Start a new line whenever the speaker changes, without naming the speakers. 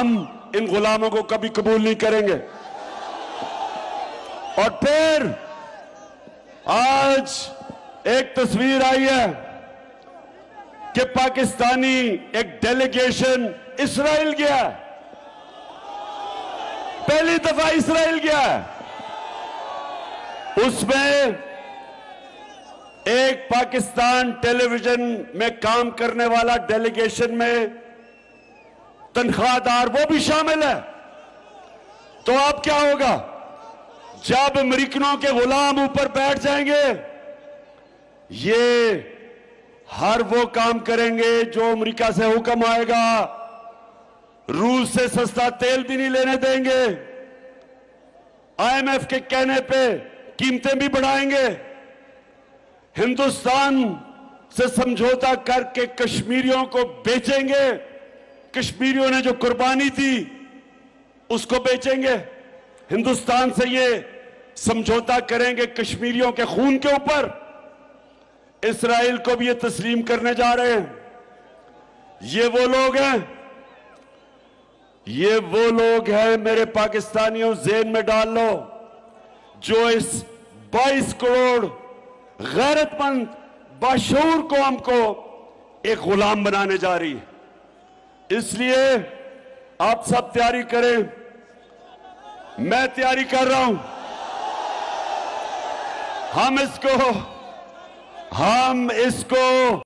हम इन गुलामों को कभी कबूल नहीं करेंगे। और फिर आज एक तस्वीर आई है कि पाकिस्तानी एक डेलीगेशन इस्राइल गया, पहली दफा इस्राइल गया। उसमें एक पाकिस्तान टेलीविजन में काम करने वाला डेलीगेशन में तनख्वाहदार वो भी शामिल है। तो अब क्या होगा जब अमेरिकनों के गुलाम ऊपर बैठ जाएंगे? ये हर वो काम करेंगे जो अमेरिका से हुक्म आएगा। रूस से सस्ता तेल भी नहीं लेने देंगे। आईएमएफ के कहने पे कीमतें भी बढ़ाएंगे। हिंदुस्तान से समझौता करके कश्मीरियों को बेचेंगे। कश्मीरियों ने जो कुर्बानी दी उसको बेचेंगे। हिंदुस्तान से ये समझौता करेंगे कश्मीरियों के खून के ऊपर। इस्राइल को भी ये तस्लीम करने जा रहे हैं। ये वो लोग हैं, ये वो लोग हैं मेरे पाकिस्तानियों, ज़हन में डाल लो, जो इस 22 करोड़ गैरतमंद बाशऊर कौम को एक गुलाम बनाने जा रही है। इसलिए आप सब तैयारी करें, मैं तैयारी कर रहा हूं। हम इसको